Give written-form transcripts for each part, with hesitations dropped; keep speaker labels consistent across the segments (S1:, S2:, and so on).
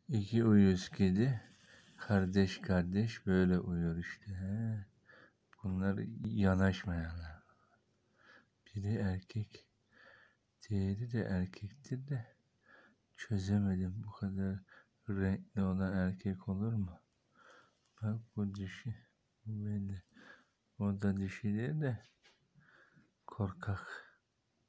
S1: İki uyuz kedi kardeş kardeş böyle uyuyor işte. He. Bunlar yanaşmayanlar. Biri erkek, diğeri de erkektir de çözemedim, bu kadar renkli olan erkek olur mu? Bak bu dişi, bu belli. O da dişi değil de korkak.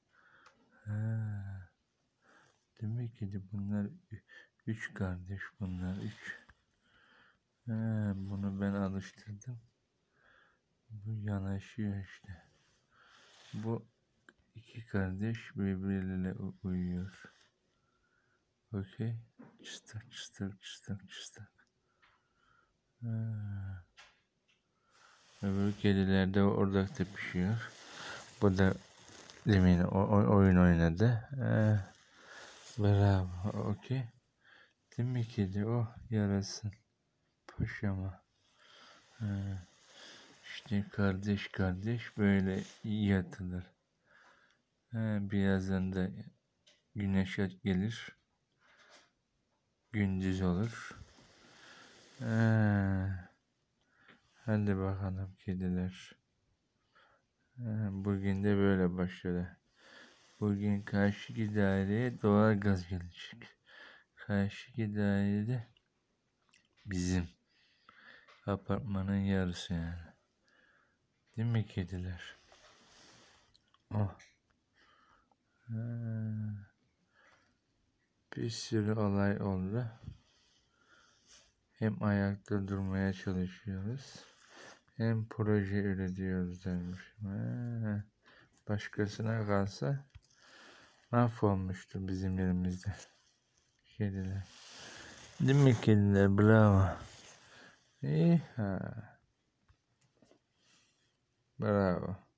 S1: Ha. Demek ki bunlar üç kardeş, bunlar üç. Ha, bunu ben alıştırdım. Bu yanaşıyor işte. Bu iki kardeş birbirleriyle uyuyor. Okey. Çıstak çıstak çıstak çıstak. Öbür kediler de orada tepişiyor. Bu da demin oyun oynadı. Bravo. Okey. Değil mi kedi? Oh yarasın. Paşama. İşte kardeş kardeş böyle yatılır. Birazdan da güneş gelir. Gündüz olur. Hadi bakalım kediler. Bugün de böyle başladı. Bugün karşıki daireye doğalgaz gelecek. Karşıki dairede bizim apartmanın yarısı yani. Değil mi kediler? Oh. Bir sürü olay oldu. Hem ayakta durmaya çalışıyoruz, hem proje üretiyoruz dermişim. Başkasına kalsa mahvolmuştu bizim yerimizde. Kediler. Değil mi kediler? Bravo. İyi. Bravo.